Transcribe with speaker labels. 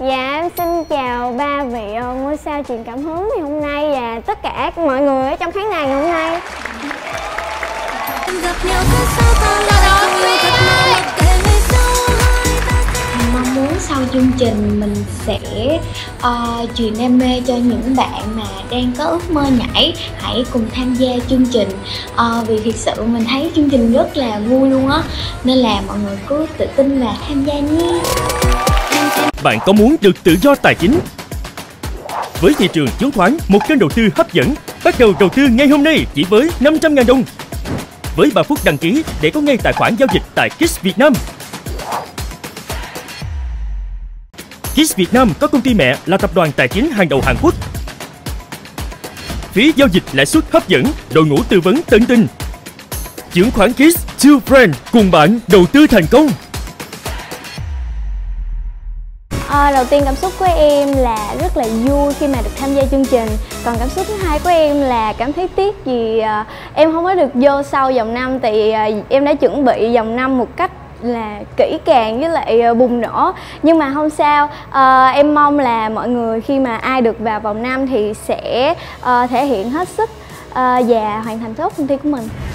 Speaker 1: Dạ em xin chào ba vị ngôi sao truyền cảm hứng ngày hôm nay và tất cả mọi người ở trong khán đài ngày hôm nay.
Speaker 2: Mong muốn sau chương trình mình sẽ truyền đam mê cho những bạn mà đang có ước mơ nhảy, hãy cùng tham gia chương trình, vì thực sự mình thấy chương trình rất là vui luôn á, nên là mọi người cứ tự tin và tham gia nhé.
Speaker 3: Bạn có muốn được tự do tài chính? Với thị trường chứng khoán, một kênh đầu tư hấp dẫn, bắt đầu đầu tư ngay hôm nay chỉ với 500.000 đồng. Với 3 phút đăng ký để có ngay tài khoản giao dịch tại KIS Việt Nam. KIS Việt Nam có công ty mẹ là tập đoàn tài chính hàng đầu Hàn Quốc. Phí giao dịch lãi suất hấp dẫn, đội ngũ tư vấn tận tình. Chứng khoán KIS, Two Friends cùng bạn đầu tư thành công.
Speaker 1: Đầu tiên cảm xúc của em là rất là vui khi mà được tham gia chương trình. Còn cảm xúc thứ hai của em là cảm thấy tiếc vì em không có được vô sau vòng 5. Tại em đã chuẩn bị vòng 5 một cách là kỹ càng với lại bùng nổ. Nhưng mà không sao, em mong là mọi người khi mà ai được vào vòng 5 thì sẽ thể hiện hết sức và hoàn thành tốt công ty của mình.